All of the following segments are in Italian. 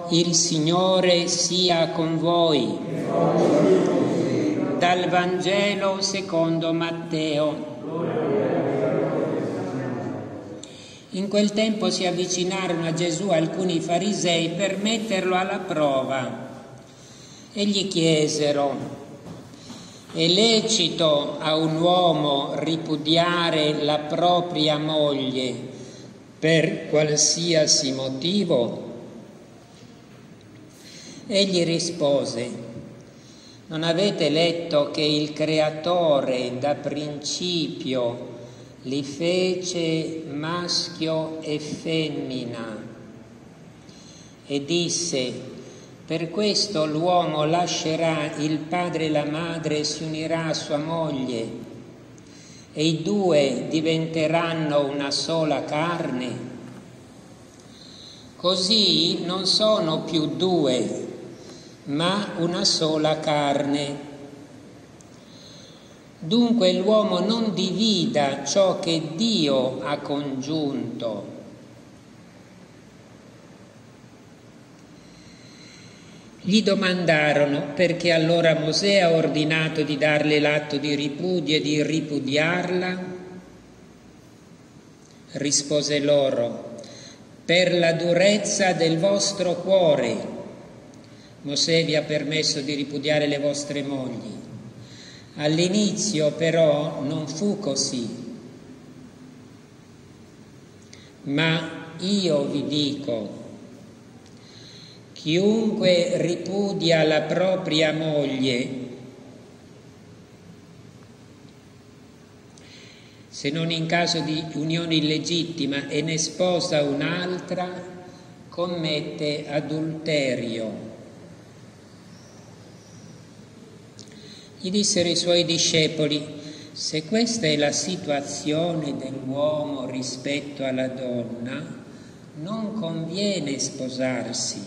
Il Signore sia con voi. Dal Vangelo secondo Matteo. In quel tempo si avvicinarono a Gesù alcuni farisei per metterlo alla prova e gli chiesero: è lecito a un uomo ripudiare la propria moglie per qualsiasi motivo? Egli rispose: non avete letto che il Creatore da principio li fece maschio e femmina e disse: per questo l'uomo lascerà il padre e la madre e si unirà a sua moglie e i due diventeranno una sola carne? Così non sono più due, ma una sola carne. Dunque l'uomo non divida ciò che Dio ha congiunto. Gli domandarono perché allora Mosè ha ordinato di darle l'atto di ripudio e di ripudiarla. Rispose loro: per la durezza del vostro cuore Mosè vi ha permesso di ripudiare le vostre mogli. All'inizio però non fu così. Ma io vi dico: chiunque ripudia la propria moglie, se non in caso di unione illegittima, e ne sposa un'altra, commette adulterio. Gli dissero i suoi discepoli: se questa è la situazione dell'uomo rispetto alla donna, non conviene sposarsi.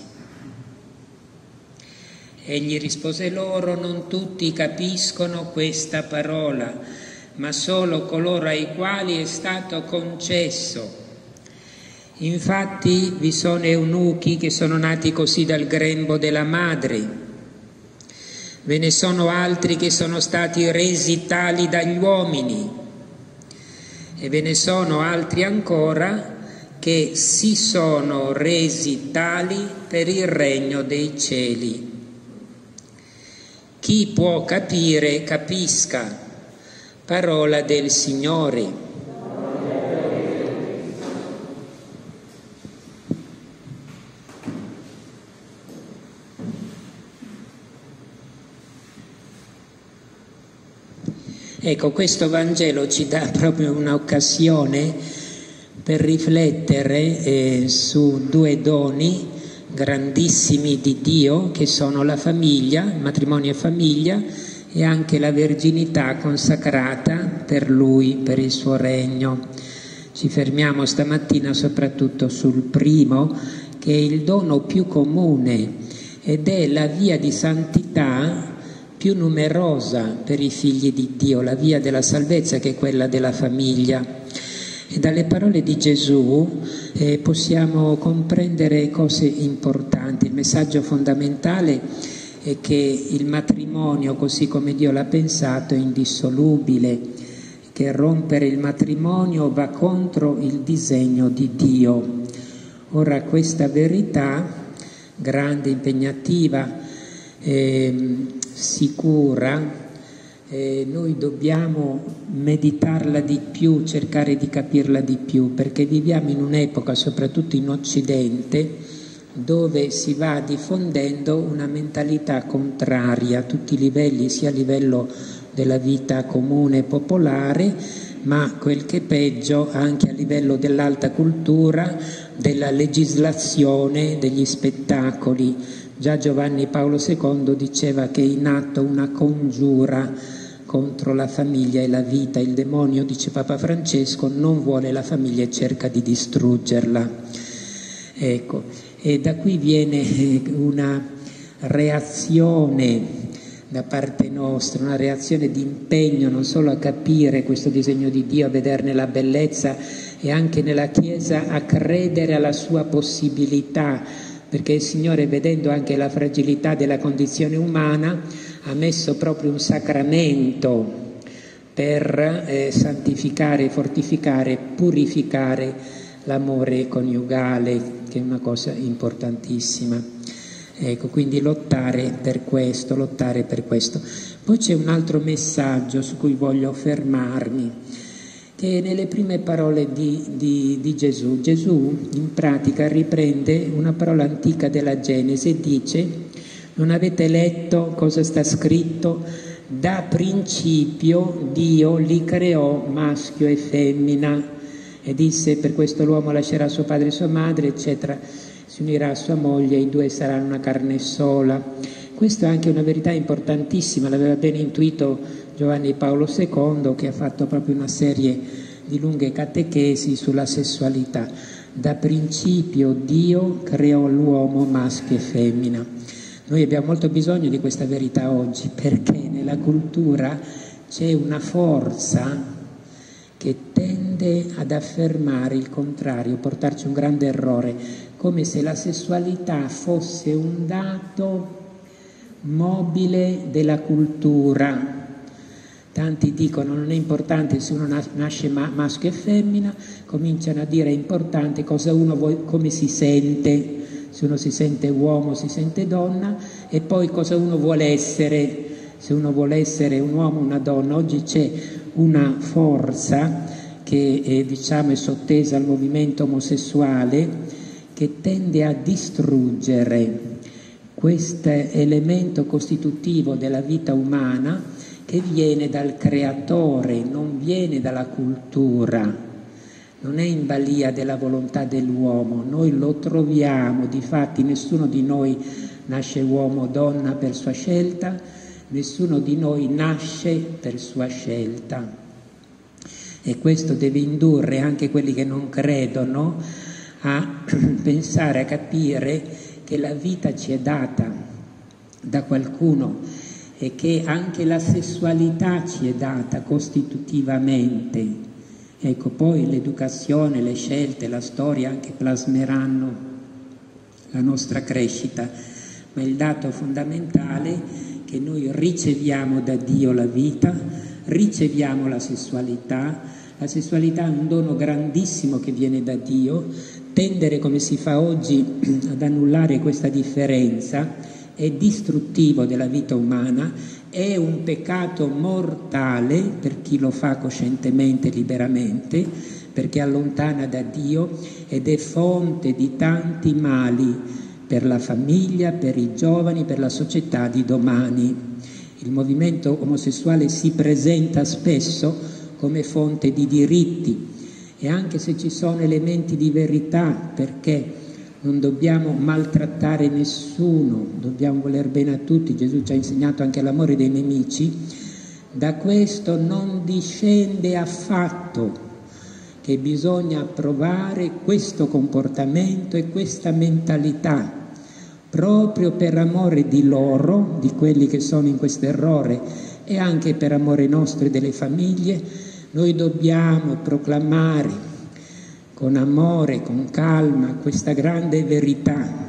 Egli rispose loro: non tutti capiscono questa parola, ma solo coloro ai quali è stato concesso. Infatti vi sono eunuchi che sono nati così dal grembo della madre. Ve ne sono altri che sono stati resi tali dagli uomini e ve ne sono altri ancora che si sono resi tali per il regno dei cieli. Chi può capire, capisca. Parola del Signore. Ecco, questo Vangelo ci dà proprio un'occasione per riflettere su due doni grandissimi di Dio, che sono la famiglia, matrimonio e famiglia, e anche la verginità consacrata per Lui, per il suo regno. Ci fermiamo stamattina soprattutto sul primo, che è il dono più comune ed è la via di santità più numerosa per i figli di Dio, la via della salvezza, che è quella della famiglia. E dalle parole di Gesù possiamo comprendere cose importanti. Il messaggio fondamentale è che il matrimonio, così come Dio l'ha pensato, è indissolubile, che rompere il matrimonio va contro il disegno di Dio. Ora, questa verità grande, impegnativa, sicura, noi dobbiamo meditarla di più, cercare di capirla di più, perché viviamo in un'epoca, soprattutto in Occidente, dove si va diffondendo una mentalità contraria a tutti i livelli, sia a livello della vita comune e popolare, ma quel che è peggio anche a livello dell'alta cultura, della legislazione, degli spettacoli. Già Giovanni Paolo II diceva che è in atto una congiura contro la famiglia e la vita. Il demonio, dice Papa Francesco, non vuole la famiglia e cerca di distruggerla. Ecco, e da qui viene una reazione da parte nostra, una reazione di impegno non solo a capire questo disegno di Dio, a vederne la bellezza, e anche nella Chiesa a credere alla sua possibilità perché il Signore, vedendo anche la fragilità della condizione umana, ha messo proprio un sacramento per santificare, fortificare, purificare l'amore coniugale, che è una cosa importantissima. Ecco, quindi lottare per questo, lottare per questo. Poi c'è un altro messaggio su cui voglio fermarmi, che è nelle prime parole di Gesù. Gesù in pratica riprende una parola antica della Genesi e dice: non avete letto cosa sta scritto? Da principio Dio li creò maschio e femmina, e disse: per questo l'uomo lascerà suo padre e sua madre, eccetera, si unirà a sua moglie, i due saranno una carne sola. Questa è anche una verità importantissima, l'aveva ben intuito Giovanni Paolo II, che ha fatto proprio una serie di lunghe catechesi sulla sessualità. Da principio Dio creò l'uomo maschio e femmina. Noi abbiamo molto bisogno di questa verità oggi, perché nella cultura c'è una forza che tende ad affermare il contrario, portarci un grande errore, come se la sessualità fosse un dato mobile della cultura. Tanti dicono non è importante se uno nasce maschio e femmina, cominciano a dire è importante cosa uno vuole, come si sente, se uno si sente uomo, si sente donna, e poi cosa uno vuole essere, se uno vuole essere un uomo o una donna. Oggi c'è una forza che è sottesa al movimento omosessuale, che tende a distruggere questo elemento costitutivo della vita umana, che viene dal creatore, non viene dalla cultura, non è in balia della volontà dell'uomo, noi lo troviamo. Difatti nessuno di noi nasce uomo o donna per sua scelta, nessuno di noi nasce per sua scelta, e questo deve indurre anche quelli che non credono a pensare, a capire che la vita ci è data da qualcuno e che anche la sessualità ci è data costitutivamente. Ecco, poi l'educazione, le scelte, la storia anche plasmeranno la nostra crescita, ma il dato fondamentale è che noi riceviamo da Dio la vita, riceviamo la sessualità è un dono grandissimo che viene da Dio. Tendere, come si fa oggi, ad annullare questa differenza è distruttivo della vita umana, è un peccato mortale per chi lo fa coscientemente e liberamente, perché allontana da Dio ed è fonte di tanti mali per la famiglia, per i giovani, per la società di domani. Il movimento omosessuale si presenta spesso come fonte di diritti, e anche se ci sono elementi di verità, perché non dobbiamo maltrattare nessuno, dobbiamo voler bene a tutti, Gesù ci ha insegnato anche l'amore dei nemici, da questo non discende affatto che bisogna approvare questo comportamento e questa mentalità, proprio per amore di loro, di quelli che sono in questo errore, e anche per amore nostro e delle famiglie. Noi dobbiamo proclamare con amore, con calma, questa grande verità,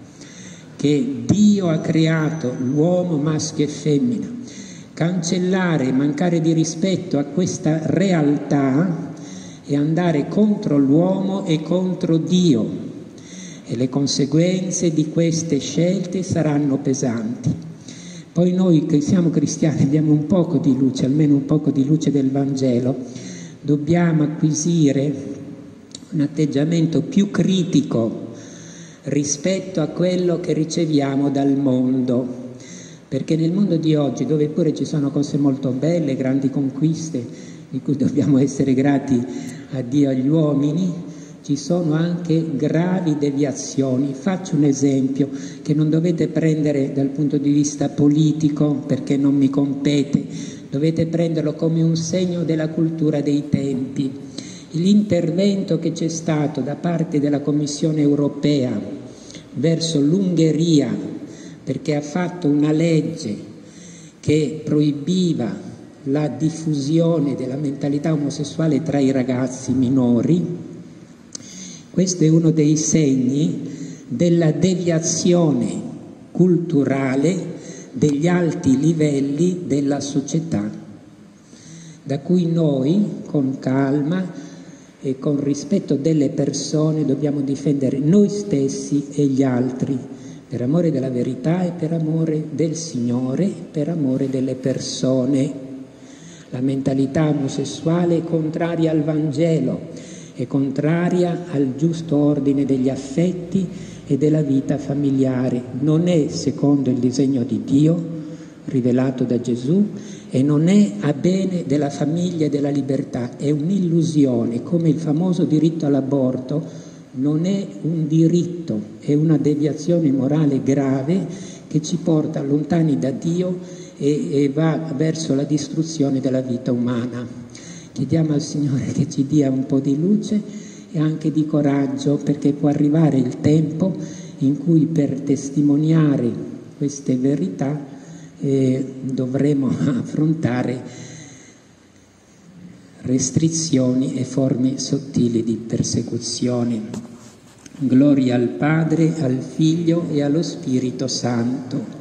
che Dio ha creato l'uomo maschio e femmina. Cancellare, mancare di rispetto a questa realtà e andare contro l'uomo e contro Dio, e le conseguenze di queste scelte saranno pesanti. Poi noi che siamo cristiani abbiamo un poco di luce, almeno un poco di luce del Vangelo, dobbiamo acquisire un atteggiamento più critico rispetto a quello che riceviamo dal mondo, perché nel mondo di oggi, dove pure ci sono cose molto belle, grandi conquiste di cui dobbiamo essere grati a Dio e agli uomini, ci sono anche gravi deviazioni. Faccio un esempio che non dovete prendere dal punto di vista politico, perché non mi compete, dovete prenderlo come un segno della cultura dei tempi. L'intervento che c'è stato da parte della Commissione europea verso l'Ungheria, perché ha fatto una legge che proibiva la diffusione della mentalità omosessuale tra i ragazzi minori, questo è uno dei segni della deviazione culturale degli alti livelli della società, da cui noi, con calma e con rispetto delle persone, dobbiamo difendere noi stessi e gli altri, per amore della verità e per amore del Signore, per amore delle persone. La mentalità omosessuale è contraria al Vangelo, è contraria al giusto ordine degli affetti e della vita familiare, non è secondo il disegno di Dio rivelato da Gesù e non è a bene della famiglia e della libertà, è un'illusione, come il famoso diritto all'aborto non è un diritto, è una deviazione morale grave che ci porta lontani da Dio e va verso la distruzione della vita umana. Chiediamo al Signore che ci dia un po' di luce e anche di coraggio, perché può arrivare il tempo in cui per testimoniare queste verità dovremo affrontare restrizioni e forme sottili di persecuzione. Gloria al Padre, al Figlio e allo Spirito Santo.